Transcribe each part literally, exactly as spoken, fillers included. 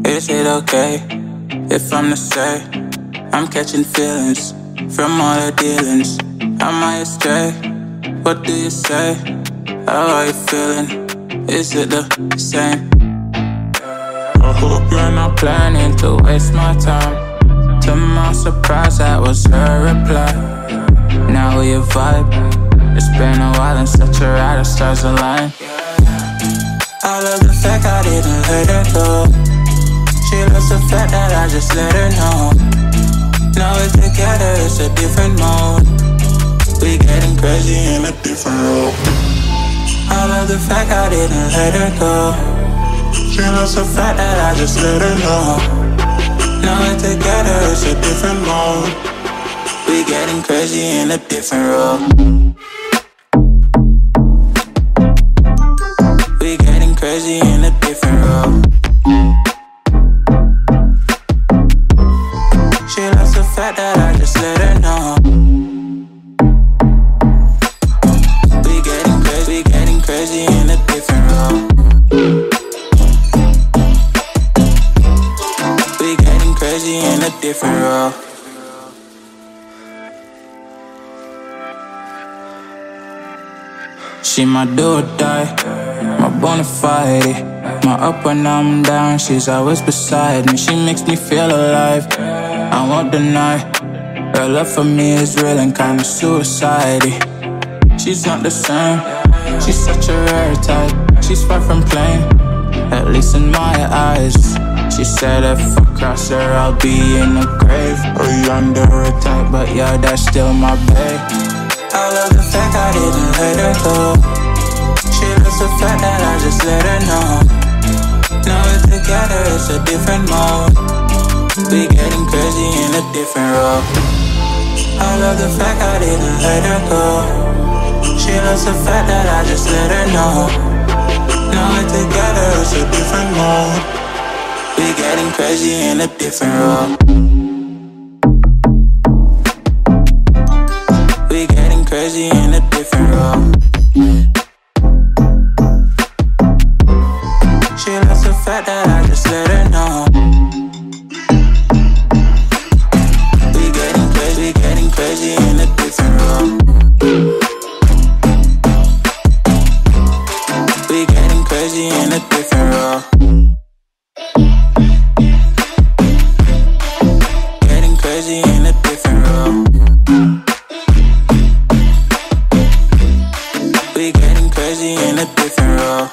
Is it okay if I'm to say I'm catching feelings from all the dealings? Am I astray? What do you say? How are you feeling? Is it the same? I hope you're not planning to waste my time. To my surprise, that was her reply. Now we vibe. It's been a while and such a ride, the stars align. I love the fact I didn't let her go. She loves the fact that I just let her know. Now we're together, it's a different mode. We getting crazy in a different role. I love the fact I didn't let her go. She loves the fact that I just let her know. Now we're together, it's a different mode. We getting crazy in a different role. We getting crazy in a different role. She loves the fact that I just let her know. We getting crazy, we getting crazy in a different role. We getting crazy in a different role. She my do or die, my bona fide. My up when I'm down, she's always beside me. She makes me feel alive, I won't deny. Her love for me is real and kinda suicide-y. She's not the same, she's such a rare type. She's far from plain, at least in my eyes. She said if I cross her, I'll be in the grave or under her type, but yeah, that's still my babe. I love the fact I didn't let her go. She loves the fact that I just let her know. Now we're together, it's a different mode. We getting crazy in a different role. I love the fact I didn't let her go. She loves the fact that I just let her know. Now we're together, it's a different mode. We getting crazy in a different role. We getting crazy in a different role. She loves the fact that I just let her know. We getting crazy, we getting crazy in a different role. We getting crazy in a different role. Getting crazy in a different role. We getting crazy in a different role.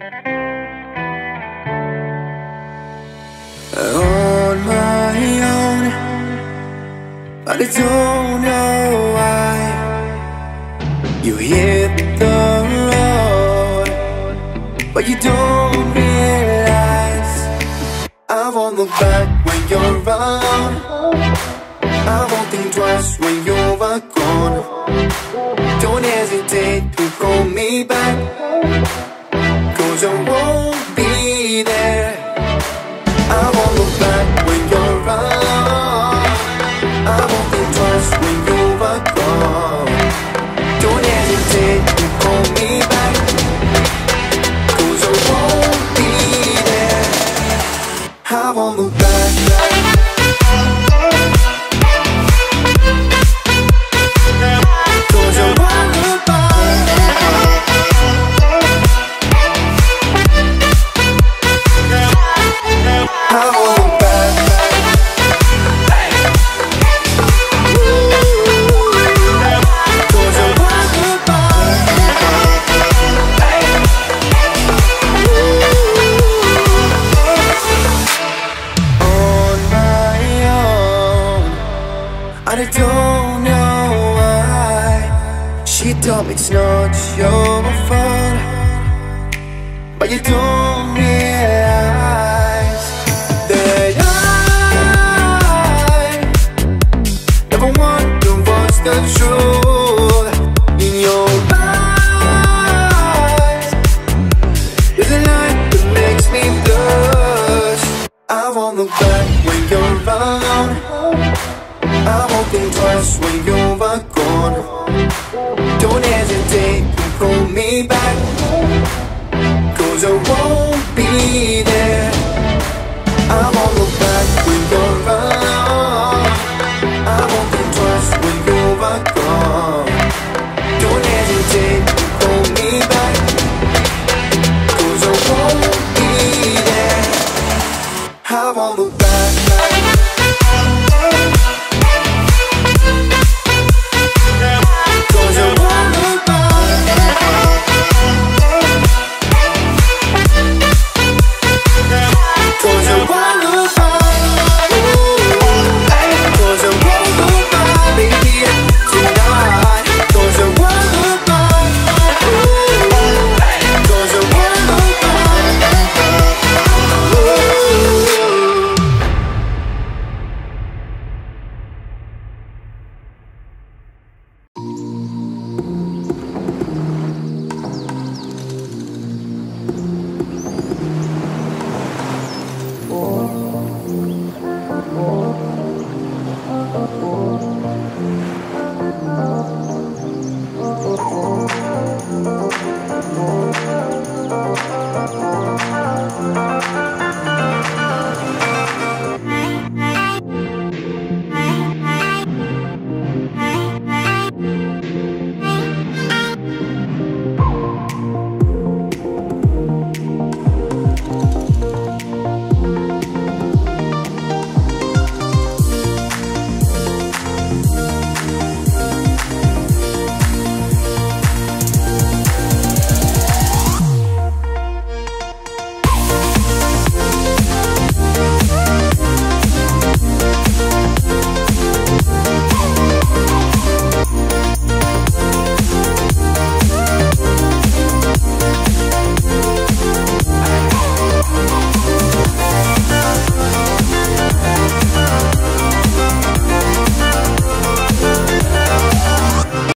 On my own, but I don't know why you hit the road, but you don't realize I won't look back when you're around. I won't think twice when you're gone. Don't hesitate to call me back, 'cause I won't be there. I won't look back when you're around. I won't think twice when you're gone. Don't hesitate to call me back, 'cause I won't be there. I won't look back. I don't know why she told me it's not your fault, but you don't realize that I never want to watch the truth in your eyes. There's a light that makes me blush. I won't look back when you're around. I won't think twice when you're gone. Don't hesitate to call me back, 'cause I won't be there.